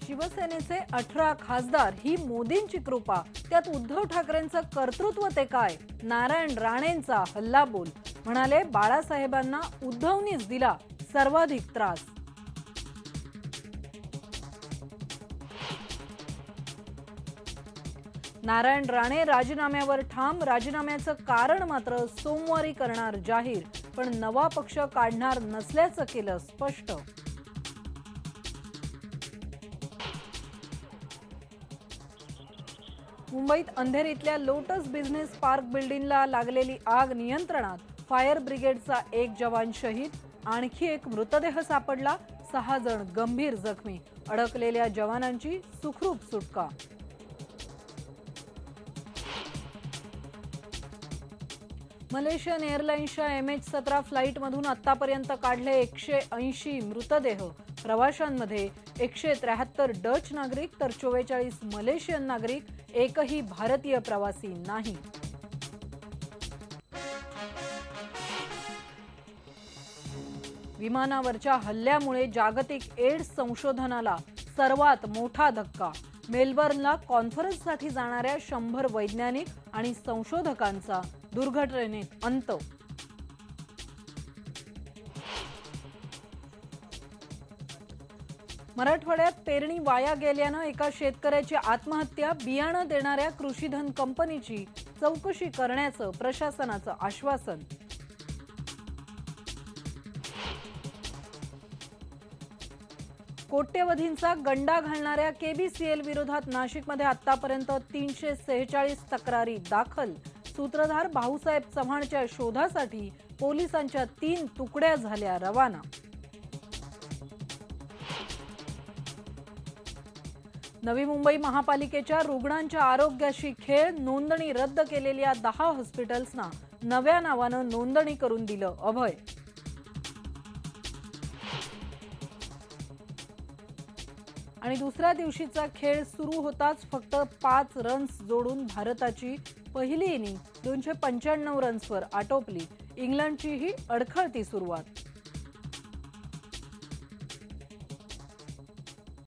शिवसेनेचे 18 खासदार ही मोदींची कृपा, त्यात उद्धव ठाकरेंचं कर्तृत्व ते काय? नारायण राणेंचा हल्लाबोल, म्हणाले बाळासाहेबांना उद्धवनीच दिला सर्वाधिक त्रास. नारायण राणे राजीनाम्यावर ठाम, राजीनाम्याचं कारण मात्र सोमवारी करणार जाहीर, पण नवा पक्ष काढणार नसल्याचं केलं स्पष्ट. मुंबईत अंधेरीतल्या लोटस बिझनेस पार्क बिल्डिंगला लागलेली आग नियंत्रणात, फायर ब्रिगेडचा एक जवान शहीद, आणखी एक मृतदेह सापडला, 6 जण गंभीर जखमी, अडकलेल्या जवानांची सुखरूप सुटका. मलेशियन एअरलाइन्सच्या MH17 फ्लाईटमधून आतापर्यंत काढले 180 मृतदेह, प्रवाशांमध्ये 173 डच नागरिक तर 44 मलेशियन नागरिक, एकही भारतीय प्रवासी नाही. विमानावरच्या हल्ल्यामुळे जागतिक एड्स संशोधनाला सर्वात मोठा धक्का, मेलबर्नला कॉन्फरन्ससाठी जाणाऱ्या 100 वैज्ञानिक आणि संशोधकांचा दुर्घटनेत अंत. मराठवाड्यात पेरणी वाया गेल्यानं एका शेतकऱ्याची आत्महत्या, बियाणं देणाऱ्या कृषीधन कंपनीची चौकशी करण्याचं प्रशासनाचं आश्वासन. कोट्यवधींचा गंडा घालणाऱ्या KBCL विरोधात नाशिकमध्ये आतापर्यंत 346 तक्रारी दाखल, सूत्रधार भाऊसाहेब चव्हाणच्या शोधासाठी पोलिसांच्या 3 तुकड्या झाल्या रवाना. नवी मुंबई महापालिकेच्या रुग्णांच्या आरोग्याशी खेळ, नोंदणी रद्द केलेल्या 10 हॉस्पिटल्सना नव्या नावानं नोंदणी करून दिलं अभय. आणि दुसऱ्या दिवशीचा खेळ सुरू होताच फक्त 5 रन्स जोडून भारताची पहिली इनिंग 295 रन्सवर आटोपली. इंग्लंडचीही अडखळती सुरुवात.